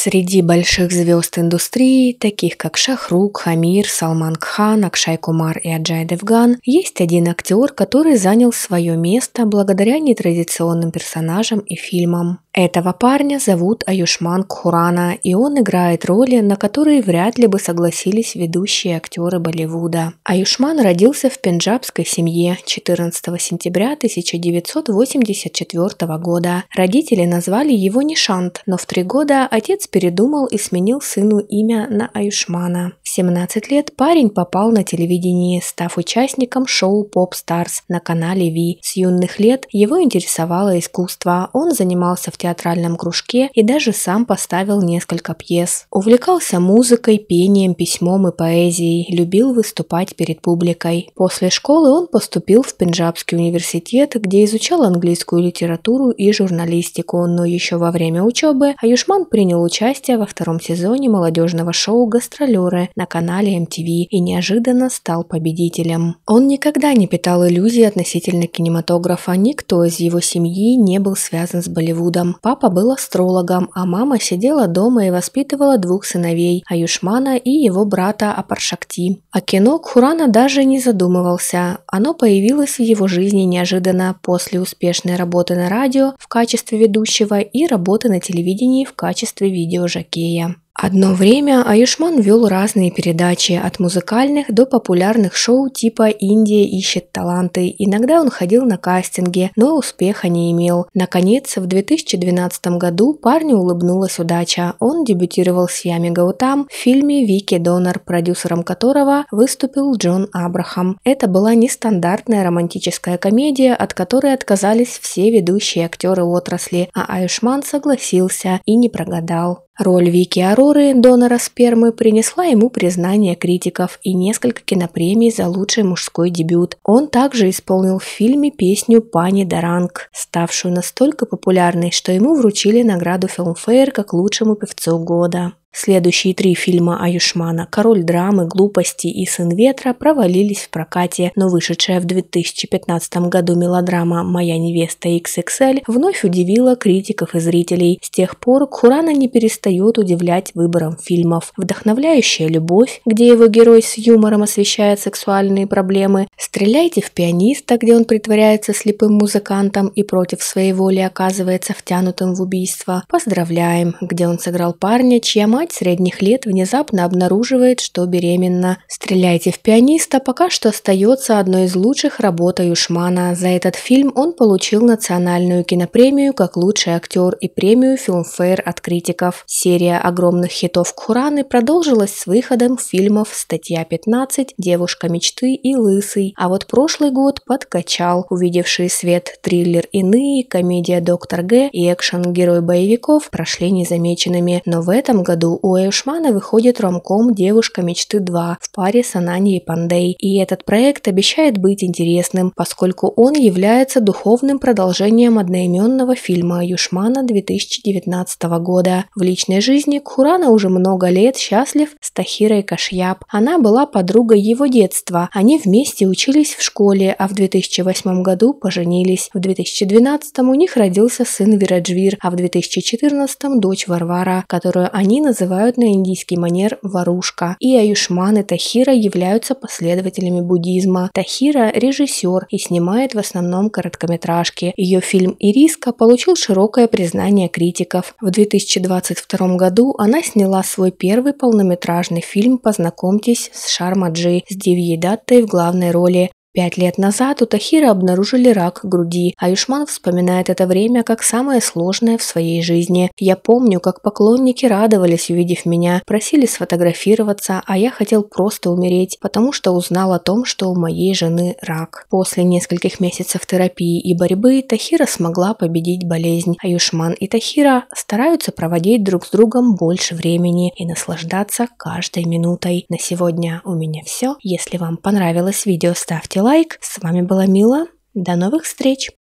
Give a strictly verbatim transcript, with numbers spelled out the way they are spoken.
Среди больших звезд индустрии, таких как Шахрук, Амир, Салман Кхан, Акшай Кумар и Аджай Девган, есть один актер, который занял свое место благодаря нетрадиционным персонажам и фильмам. Этого парня зовут Аюшман Кхурана, и он играет роли, на которые вряд ли бы согласились ведущие актеры Болливуда. Аюшман родился в пенджабской семье четырнадцатого сентября тысяча девятьсот восемьдесят четвёртого года. Родители назвали его Нишант, но в три года отец передумал и сменил сыну имя на Аюшмана. В семнадцать лет парень попал на телевидение, став участником шоу Pop Stars на канале Ви. С юных лет его интересовало искусство, он занимался в театральном кружке и даже сам поставил несколько пьес. Увлекался музыкой, пением, письмом и поэзией, любил выступать перед публикой. После школы он поступил в Пенджабский университет, где изучал английскую литературу и журналистику, но еще во время учебы Аюшман принял участие во втором сезоне молодежного шоу «Гастролеры» на канале эм ти ви и неожиданно стал победителем. Он никогда не питал иллюзий относительно кинематографа, никто из его семьи не был связан с Болливудом. Папа был астрологом, а мама сидела дома и воспитывала двух сыновей – Аюшмана и его брата Апаршакти. О кино Кхурана даже не задумывался. Оно появилось в его жизни неожиданно после успешной работы на радио в качестве ведущего и работы на телевидении в качестве видеожокея. Одно время Аюшман вел разные передачи, от музыкальных до популярных шоу типа «Индия ищет таланты». Иногда он ходил на кастинги, но успеха не имел. Наконец, в две тысячи двенадцатом году парню улыбнулась удача. Он дебютировал с Ями Гаутам в фильме «Вики Донор», продюсером которого выступил Джон Абрахам. Это была нестандартная романтическая комедия, от которой отказались все ведущие актеры отрасли, а Аюшман согласился и не прогадал. Роль Вики Ароры, донора спермы, принесла ему признание критиков и несколько кинопремий за лучший мужской дебют. Он также исполнил в фильме песню «Пани Даранг», ставшую настолько популярной, что ему вручили награду Filmfare как лучшему певцу года. Следующие три фильма Аюшмана «Король драмы», «Глупости» и «Сын ветра» провалились в прокате, но вышедшая в две тысячи пятнадцатом году мелодрама «Моя невеста икс икс эль» вновь удивила критиков и зрителей. С тех пор Кхурана не перестает удивлять выбором фильмов. «Вдохновляющая любовь», где его герой с юмором освещает сексуальные проблемы, «Стреляйте в пианиста», где он притворяется слепым музыкантом и против своей воли оказывается втянутым в убийство, «Поздравляем», где он сыграл парня, чья мать средних лет внезапно обнаруживает, что беременна. «Стреляйте в пианиста» пока что остается одной из лучших работ Аюшмана. За этот фильм он получил национальную кинопремию как лучший актер и премию Filmfare от критиков. Серия огромных хитов Кхураны продолжилась с выходом фильмов «Статья пятнадцать», «Девушка мечты» и «Лысый». А вот прошлый год подкачал, увидевшие свет триллер «Иные», комедия «Доктор Г» и экшен «Герой боевиков» прошли незамеченными. Но в этом году у Аюшмана выходит ромком «Девушка мечты два» в паре с Ананьей Пандей, и этот проект обещает быть интересным, поскольку он является духовным продолжением одноименного фильма Аюшмана две тысячи девятнадцатого года. В личной жизни Кхурана уже много лет счастлив с Тахирой Кашьяб. Она была подругой его детства, они вместе учились в школе, а в две тысячи восьмом году поженились. В две тысячи двенадцатом у них родился сын Вираджвир, а в две тысячи четырнадцатом дочь Варвара, которую они называют называют на индийский манер Варушка. И Аюшман и Тахира являются последователями буддизма. Тахира – режиссер и снимает в основном короткометражки. Ее фильм «Ириска» получил широкое признание критиков. В две тысячи двадцать втором году она сняла свой первый полнометражный фильм «Познакомьтесь с Шарма-Джи» с Дивьей Даттой в главной роли. Пять лет назад у Тахиры обнаружили рак груди. Аюшман вспоминает это время как самое сложное в своей жизни. «Я помню, как поклонники радовались, увидев меня, просили сфотографироваться, а я хотел просто умереть, потому что узнал о том, что у моей жены рак». После нескольких месяцев терапии и борьбы Тахира смогла победить болезнь. Аюшман и Тахира стараются проводить друг с другом больше времени и наслаждаться каждой минутой. На сегодня у меня все. Если вам понравилось видео, ставьте лайк. С вами была Мила. До новых встреч!